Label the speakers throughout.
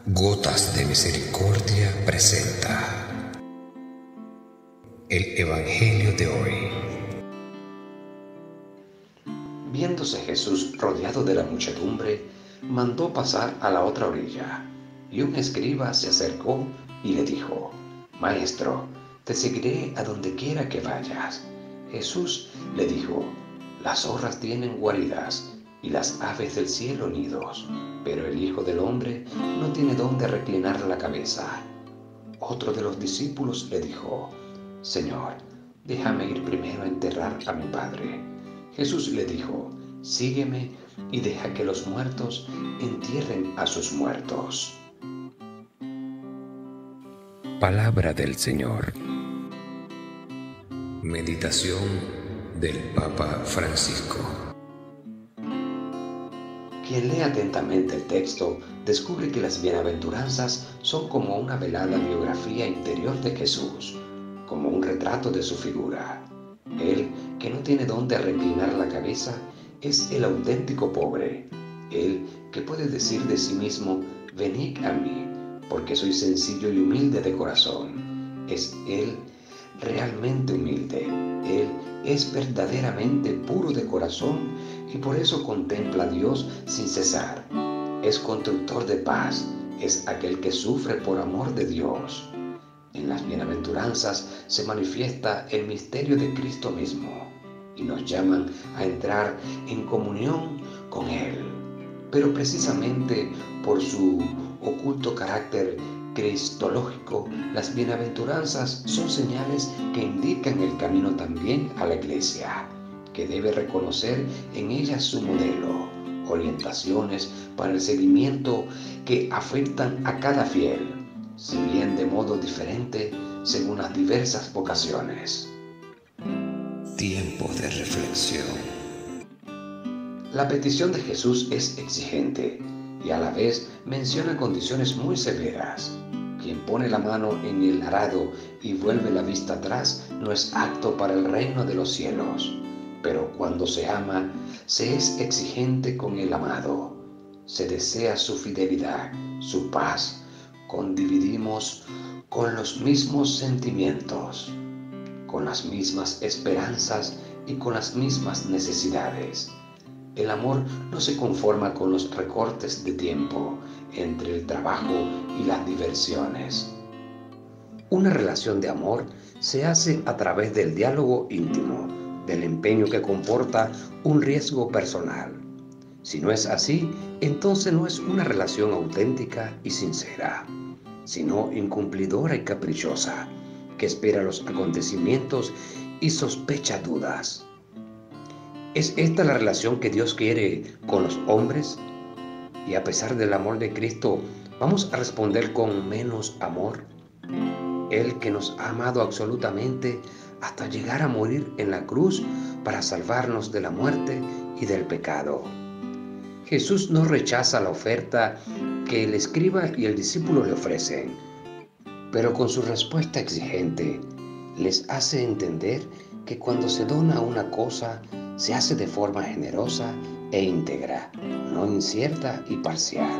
Speaker 1: Gotas de Misericordia presenta el Evangelio de hoy.
Speaker 2: Viéndose Jesús rodeado de la muchedumbre, mandó pasar a la otra orilla, y un escriba se acercó y le dijo: Maestro, te seguiré a donde quiera que vayas. Jesús le dijo: Las zorras tienen guaridas y las aves del cielo nidos, pero el Hijo del Hombre no tiene dónde reclinar la cabeza. Otro de los discípulos le dijo: Señor, déjame ir primero a enterrar a mi padre. Jesús le dijo: Sígueme y deja que los muertos entierren a sus muertos.
Speaker 1: Palabra del Señor. Meditación del Papa Francisco.
Speaker 2: Quien lee atentamente el texto descubre que las bienaventuranzas son como una velada biografía interior de Jesús, como un retrato de su figura. Él, que no tiene dónde reclinar la cabeza, es el auténtico pobre. Él, que puede decir de sí mismo: venid a mí, porque soy sencillo y humilde de corazón. Es Él realmente humilde. Él es verdaderamente puro de corazón y por eso contempla a Dios sin cesar. Es constructor de paz, es aquel que sufre por amor de Dios. En las bienaventuranzas se manifiesta el misterio de Cristo mismo y nos llaman a entrar en comunión con Él. Pero precisamente por su oculto carácter cristológico, las bienaventuranzas son señales que indican el camino también a la Iglesia, que debe reconocer en ellas su modelo, orientaciones para el seguimiento que afectan a cada fiel, si bien de modo diferente según las diversas vocaciones.
Speaker 1: Tiempo de reflexión.
Speaker 2: La petición de Jesús es exigente y a la vez menciona condiciones muy severas. Quien pone la mano en el arado y vuelve la vista atrás no es apto para el reino de los cielos. Pero cuando se ama, se es exigente con el amado. Se desea su fidelidad, su paz. Condividimos con los mismos sentimientos, con las mismas esperanzas y con las mismas necesidades. El amor no se conforma con los recortes de tiempo entre el trabajo y las diversiones. Una relación de amor se hace a través del diálogo íntimo, del empeño que comporta un riesgo personal. Si no es así, entonces no es una relación auténtica y sincera, sino incumplidora y caprichosa, que espera los acontecimientos y sospecha dudas. ¿Es esta la relación que Dios quiere con los hombres? Y a pesar del amor de Cristo, ¿vamos a responder con menos amor? Él que nos ha amado absolutamente hasta llegar a morir en la cruz para salvarnos de la muerte y del pecado. Jesús no rechaza la oferta que el escriba y el discípulo le ofrecen, pero con su respuesta exigente les hace entender que cuando se dona una cosa, se hace de forma generosa e íntegra, no incierta y parcial.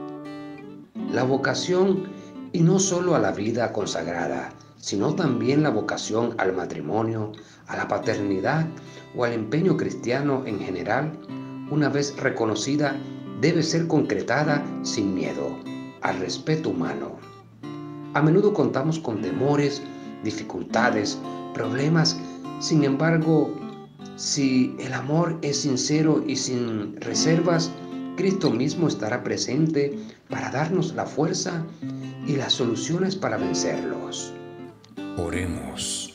Speaker 2: La vocación, y no solo a la vida consagrada, sino también la vocación al matrimonio, a la paternidad o al empeño cristiano en general, una vez reconocida, debe ser concretada sin miedo, al respeto humano. A menudo contamos con temores, dificultades, problemas. Sin embargo, si el amor es sincero y sin reservas, Cristo mismo estará presente para darnos la fuerza y las soluciones para vencerlos.
Speaker 1: Oremos.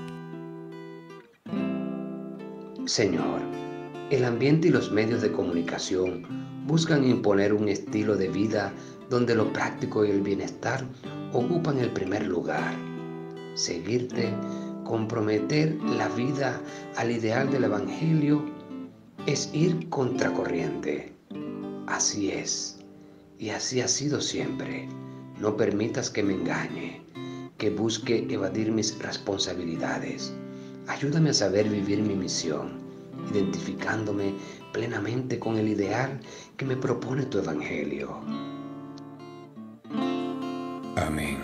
Speaker 2: Señor, el ambiente y los medios de comunicación buscan imponer un estilo de vida donde lo práctico y el bienestar ocupan el primer lugar. Seguirte, comprometer la vida al ideal del Evangelio, es ir contracorriente. Así es, y así ha sido siempre. No permitas que me engañe, que busque evadir mis responsabilidades. Ayúdame a saber vivir mi misión, identificándome plenamente con el ideal que me propone tu Evangelio.
Speaker 1: Amén.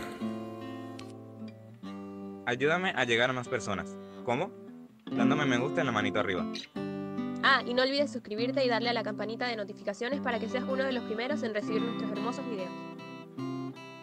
Speaker 3: Ayúdame a llegar a más personas. ¿Cómo? Dándome me gusta en la manito arriba.
Speaker 4: Ah, y no olvides suscribirte y darle a la campanita de notificaciones para que seas uno de los primeros en recibir nuestros hermosos videos.